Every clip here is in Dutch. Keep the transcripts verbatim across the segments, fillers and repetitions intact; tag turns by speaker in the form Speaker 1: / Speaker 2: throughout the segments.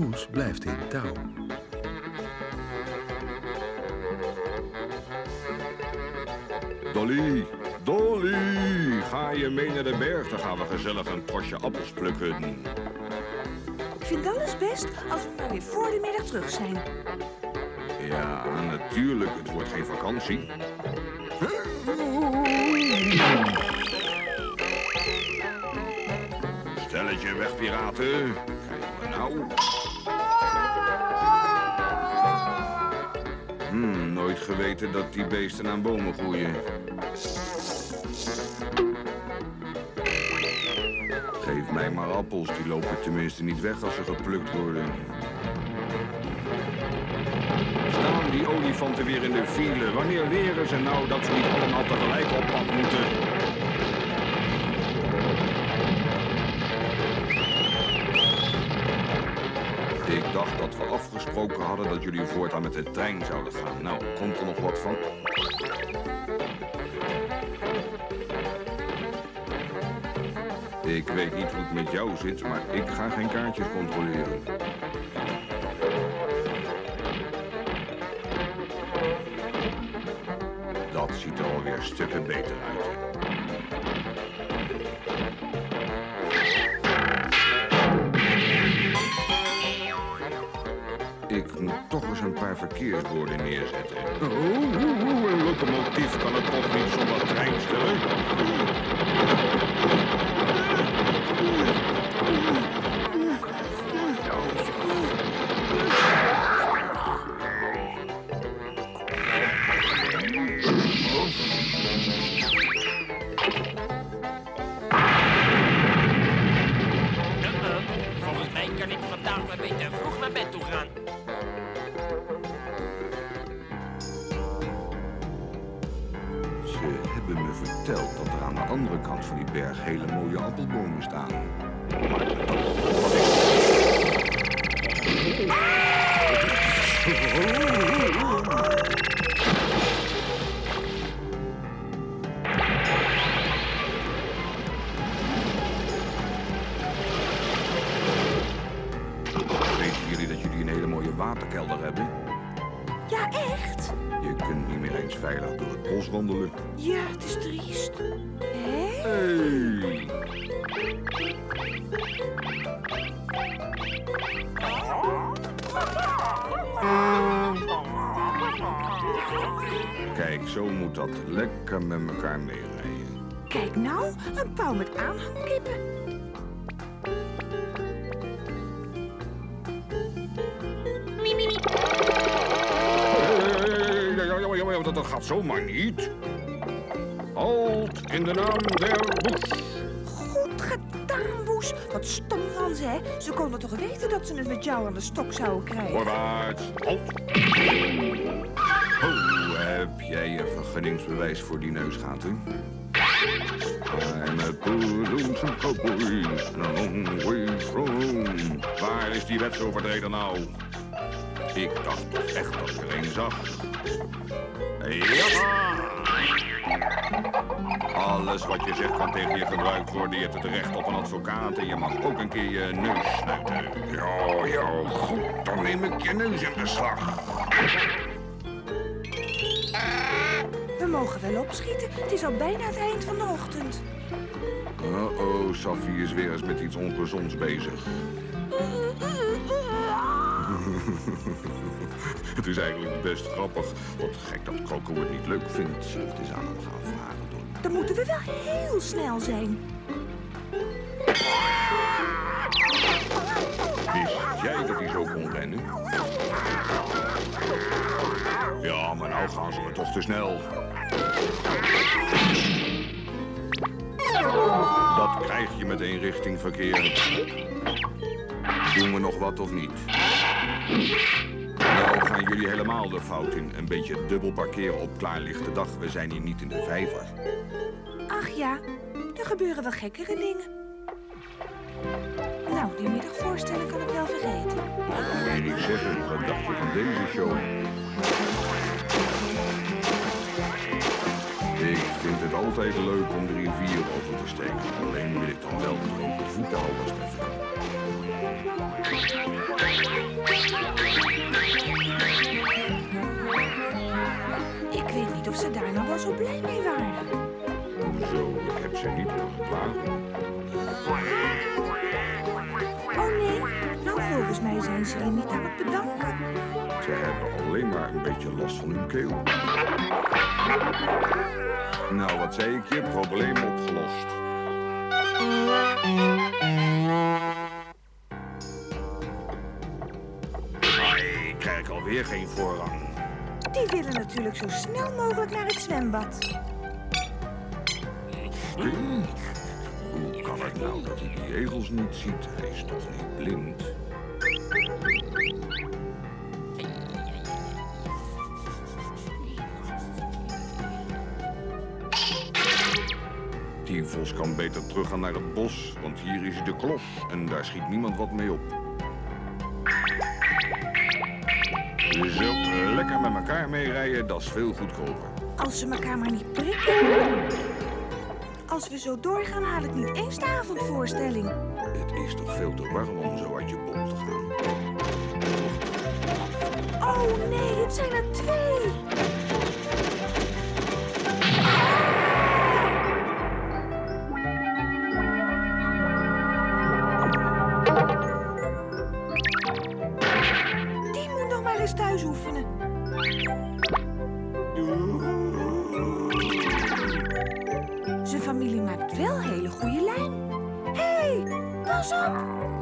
Speaker 1: poes blijft in touw.
Speaker 2: Dolly, Dolly, ga je mee naar de berg? Dan gaan we gezellig een potje appels plukken.
Speaker 3: Ik vind alles best als we maar weer voor de middag terug zijn.
Speaker 2: Ja, natuurlijk. Het wordt geen vakantie. Stelletje weg, piraten. Kijk maar nou. Hmm, nooit geweten dat die beesten aan bomen groeien. Geef mij maar appels, die lopen tenminste niet weg als ze geplukt worden. Staan die olifanten weer in de file? Wanneer leren ze nou dat ze niet allemaal tegelijk op pad moeten? Ik dacht dat we afgesproken hadden dat jullie voortaan met de trein zouden gaan. Nou, komt er nog wat van? Ik weet niet hoe het met jou zit, maar ik ga geen kaartjes controleren. Dat ziet er alweer stukken beter uit. Ik moet toch eens een paar verkeersborden neerzetten. Oh, een locomotief kan het toch niet zonder trein stellen?
Speaker 4: Volgens mij kan ik vandaag maar beter vroeg naar bed toe gaan.
Speaker 2: Ze hebben me verteld dat er aan de andere kant van die berg hele mooie appelbomen staan. Maar dat... Weten jullie dat jullie een hele mooie waterkelder hebben?
Speaker 3: Ja, echt?
Speaker 2: Je kunt niet meer eens veilig door het bos wandelen.
Speaker 3: Ja, het is triest. Hé?
Speaker 2: Hey. Kijk, zo moet dat lekker met elkaar meerijden.
Speaker 3: Kijk nou, een pauw met aanhangkippen.
Speaker 2: Dat, dat gaat zomaar niet. Halt in de naam der Boes.
Speaker 3: Goed gedaan, Boes. Wat stom van ze, hè? Ze konden toch weten dat ze het met jou aan de stok zouden krijgen?
Speaker 2: Voorwaarts. Halt. Oh, heb jij je vergunningsbewijs voor die neusgaten? I'm a poor lonesome cowboy, a long way from home. Waar is die wetsovertreder nou? Ik dacht toch echt dat ik er een zag. Ja! Alles wat je zegt kan tegen je gebruikt worden. Je hebt het recht op een advocaat en je mag ook een keer je neus snuiten. Ja, ja, goed. Dan neem ik je neus in beslag.
Speaker 3: We mogen wel opschieten. Het is al bijna het eind van de ochtend.
Speaker 2: Uh-oh, Safi is weer eens met iets ongezonds bezig. Het is eigenlijk best grappig. Wat gek dat Coco het niet leuk vindt. Zullen we het eens aan hem gaan vragen doen?
Speaker 3: Dan moeten we wel heel snel zijn.
Speaker 2: Wist jij dat hij zo kon rennen? Ja, maar nou gaan ze me toch te snel. Dat krijg je met eenrichtingverkeer. Doen we nog wat of niet? Nou gaan jullie helemaal de fout in. Een beetje dubbel parkeren op klaarlichte dag. We zijn hier niet in de vijver.
Speaker 3: Ach ja, er gebeuren wel gekkere dingen. Nou, die middagvoorstelling kan ik wel vergeten.
Speaker 2: Nou, dan moet je niet zeggen. Wat dacht je van deze show? Ik vind het altijd leuk om de rivier over te steken. Alleen wil ik dan wel droge voeten houden, Stefan.
Speaker 3: Ik weet niet of ze daar nou wel zo blij mee waren.
Speaker 2: Hoezo? Ik heb ze niet geklaagd.
Speaker 3: Oh nee, nou volgens mij zijn ze je niet aan het bedanken.
Speaker 2: Ze hebben alleen maar een beetje last van hun keel. Nou, wat zei ik je? Probleem opgelost. Maar ik krijg alweer geen voorrang.
Speaker 3: Die willen natuurlijk zo snel mogelijk naar het zwembad.
Speaker 2: Hoe kan het nou dat hij die egels niet ziet? Hij is toch niet blind? Die vos kan beter teruggaan naar het bos, want hier is de klos en daar schiet niemand wat mee op. Zo, lekker met elkaar meerijden, dat is veel goedkoper.
Speaker 3: Als ze elkaar maar niet prikken. Als we zo doorgaan, haal ik niet eens de avondvoorstelling.
Speaker 2: Het is toch veel te warm om zo uit je bol te gaan.
Speaker 3: Oh nee, het zijn er twee. Die moet nog maar eens thuis oefenen. Zijn familie maakt wel hele goede lijn. Hé, hey, pas op!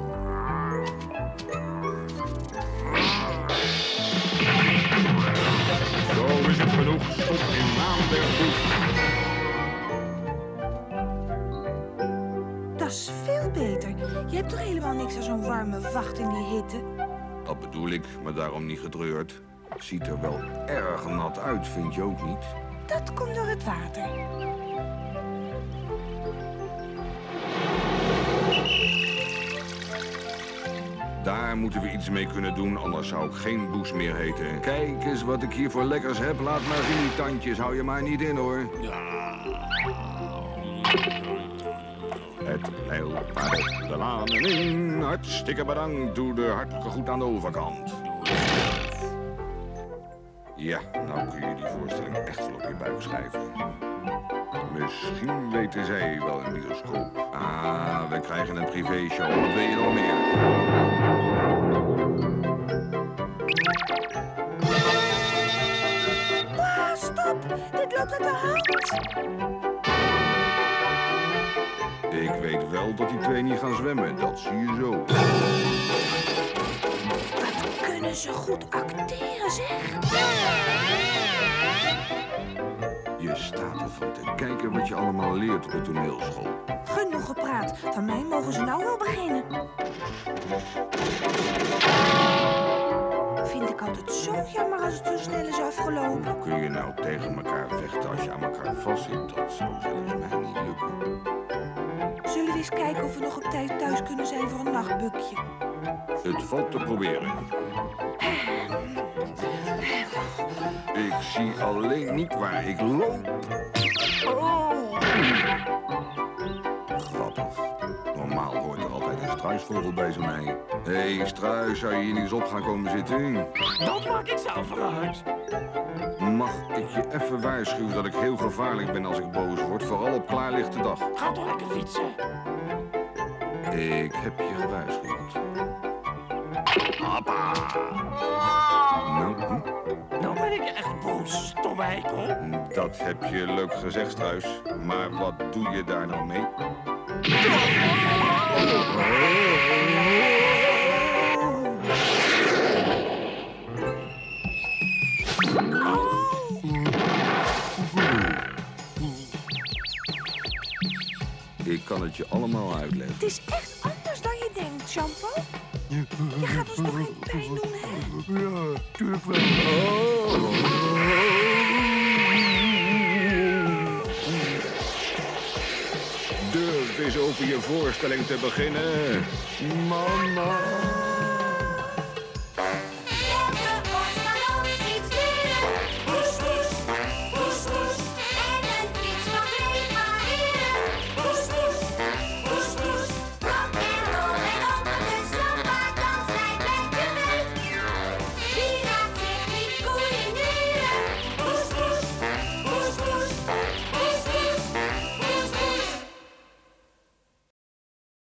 Speaker 2: Zo is het genoeg. Stop in naam der boef.
Speaker 3: Dat is veel beter. Je hebt toch helemaal niks aan zo'n warme vacht in die hitte?
Speaker 2: Dat bedoel ik, maar daarom niet gedreurd. Ziet er wel erg nat uit, vind je ook niet?
Speaker 3: Dat komt door het water.
Speaker 2: Daar moeten we iets mee kunnen doen, anders zou ik geen Boes meer heten. Kijk eens wat ik hier voor lekkers heb. Laat maar zien die tandjes. Hou je maar niet in, hoor. Het mijlpaard op de lanen in. Hartstikke bedankt. Doe de hartelijke goed aan de overkant. Ja, nou kun je die voorstelling echt wel op je buik schrijven. Misschien weten zij wel een bioscoop. Ah, we krijgen een privéshow. Wat wil je nog meer?
Speaker 3: Wauw, stop! Dit loopt uit de hand.
Speaker 2: Ik weet wel dat die twee niet gaan zwemmen. Dat zie je zo.
Speaker 3: Wat kunnen ze goed acteren, zeg.
Speaker 2: Je staat ervan te kijken wat je allemaal leert op de toneelschool.
Speaker 3: Genoeg gepraat. Van mij mogen ze nou wel beginnen. Vind ik altijd zo jammer als het zo snel is afgelopen.
Speaker 2: Hoe kun je nou tegen elkaar vechten als je aan elkaar vastzit? Dat zou zelfs mij niet lukken.
Speaker 3: Zullen we eens kijken of we nog op tijd thuis kunnen zijn voor een nachtbukje?
Speaker 2: Het valt te proberen. Ik zie alleen niet waar ik loop. Oh. Grappig. Normaal hoort er altijd een struisvogel bij zo'n ei. Hé, hey, struis, zou je hier niet eens op gaan komen zitten?
Speaker 4: Dat maak ik zelf eruit.
Speaker 2: Mag ik je even waarschuwen dat ik heel gevaarlijk ben als ik boos word, vooral op klaarlichte dag?
Speaker 4: Ga toch lekker fietsen.
Speaker 2: Ik heb je gewaarschuwd. Papa. Nou, hm?
Speaker 4: Nou ben ik echt boos, stomme eikel.
Speaker 2: Dat heb je leuk gezegd, Struis. Maar wat doe je daar nou mee? Ik kan het je allemaal uitleggen.
Speaker 3: Het is echt anders dan je denkt, Shampoo. Je gaat ons toch geen pijn doen, hè?
Speaker 2: Ja, tuurlijk wel. Oh. Durf eens over je voorstelling te beginnen. Mama.